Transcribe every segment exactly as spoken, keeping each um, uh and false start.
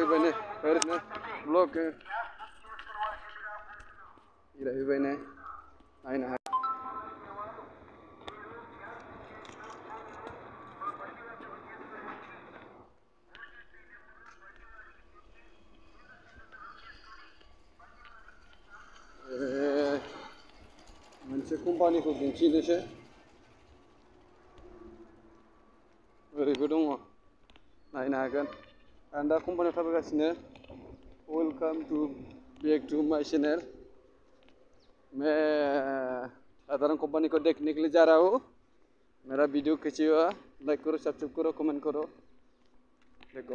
फैबाय ओरैनो ब्लग जिरायफैबाय ने नायनो हायो। मोनसे कम्पानिखौ दिन्थिनोसै ओरैबो दङ नायनो हागोन। आं दा कम्पानियाव थाबायगासिनो। Welcome to back to my channel. मैं साधारण कंपनी को देखने के लिए जा रहा हूँ। मेरा वीडियो कैसी हुआ लाइक करो, सब्सक्राइब करो, कमेंट करो। देखो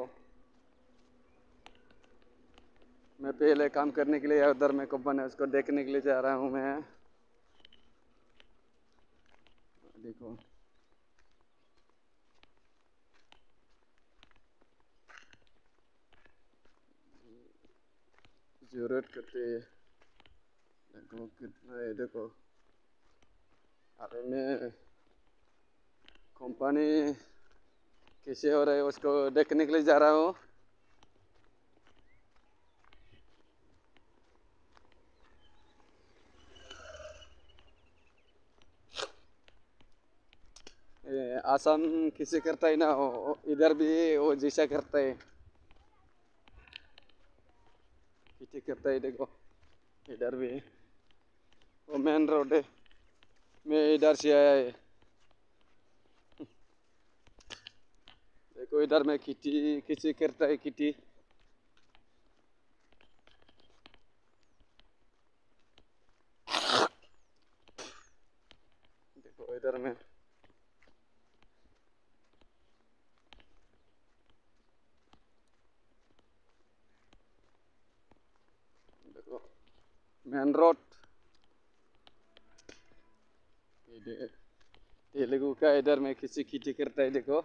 मैं पहले काम करने के लिए उधर मैं कंपनी उसको देखने के लिए जा रहा हूँ मैं। देखो जरूरत करते हैं। देखो कितना है, देखो अरे मैं कंपनी कैसे हो रहा है उसको देखने के लिए जा रहा हूँ। आसाम किसे करता है ना, इधर भी वो जैसा करता है, किसे करता है। देखो इधर भी वो मेन रोड है, मैं इधर से आया है। देखो इधर में खेती किसी करता है, खेती देखो इधर में देखो मेन रोड तेलुगु का। इधर में किसी खेती करता है। देखो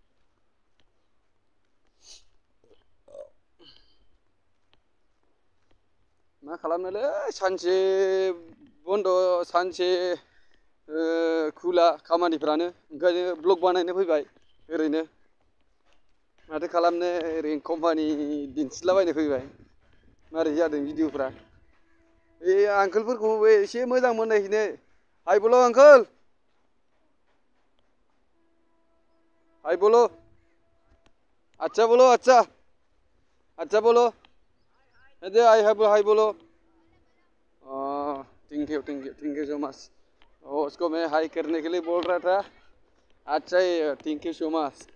मा खालामनोलै सानसे बन्द सानसे खुला खामानिफ्रानो, ओंखायनो ब्लग बानायनो फैबाय ओरैनो। माथो खालामनो ओरैनो कम्पानि दिन्थिलाबायनो फैबाय। मारै जादों भिडिअफ्रा? बे आंकोलफोरखौबो एसे मोजां मोननायखौनो हाय बोलो आंकोल, हाय बोलो, अच्छा बोलो, अच्छा अच्छा बोलो, हाय हाय बोलो। Thank you thank you thank you so much. और उसको मैं हाई करने के लिए बोल रहा था। अच्छा ही, थैंक यू सो मच।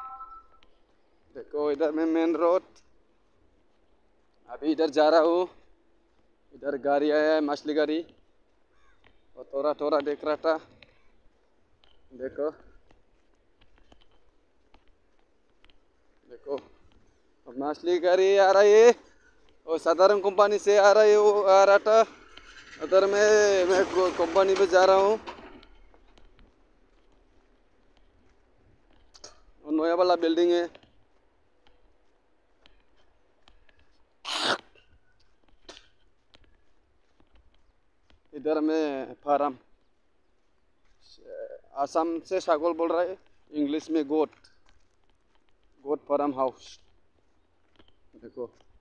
देखो इधर में मेन रोड, अभी इधर जा रहा हूँ। इधर गाड़ी आया है, मछली गाड़ी, और थोड़ा थोड़ा देख रहा था। देखो देखो मछली गाड़ी आ रही है, और साधारण कंपनी से आ रही है, वो आ रहा था। उधर में मैं कंपनी में जा रहा हूँ। नया वाला बिल्डिंग है। इधर में फार्म, आसाम से छागल बोल रहा है, इंग्लिश में गोट, गोट फार्म हाउस। देखो